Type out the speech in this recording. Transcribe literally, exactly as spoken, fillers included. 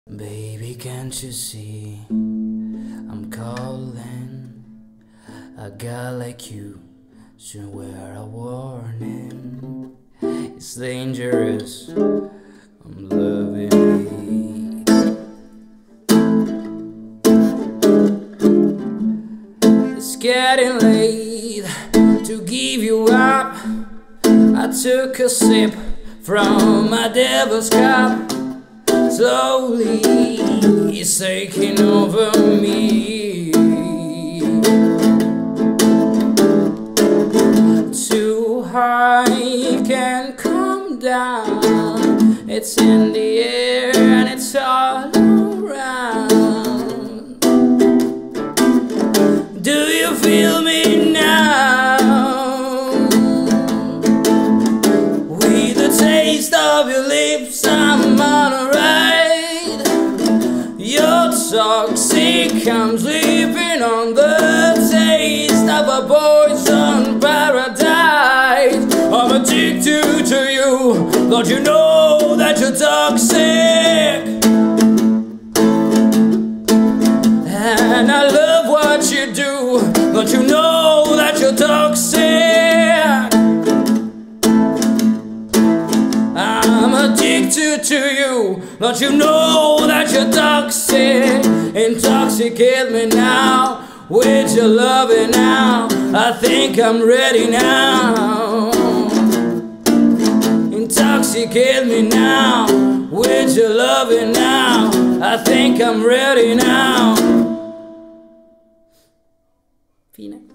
Baby, can't you see I'm calling? A guy like you should wear a warning. It's dangerous, I'm loving it. It's getting late to give you up. I took a sip from my devil's cup. Slowly, it's taking over me. Too high, can't come down. It's in the air and it's all around. Do you feel me now? With the taste of your lips, I'm on a ride. You're toxic, I'm sleeping on the taste of a poison paradise. I'm addicted to you, don't you know that you're toxic? And I love what you do, don't you know that you're toxic? I'm addicted to you, don't you know that you're toxic? Intoxicate me now with your loving now. I think I'm ready now. Intoxicate me now with your loving now. I think I'm ready now. Fine.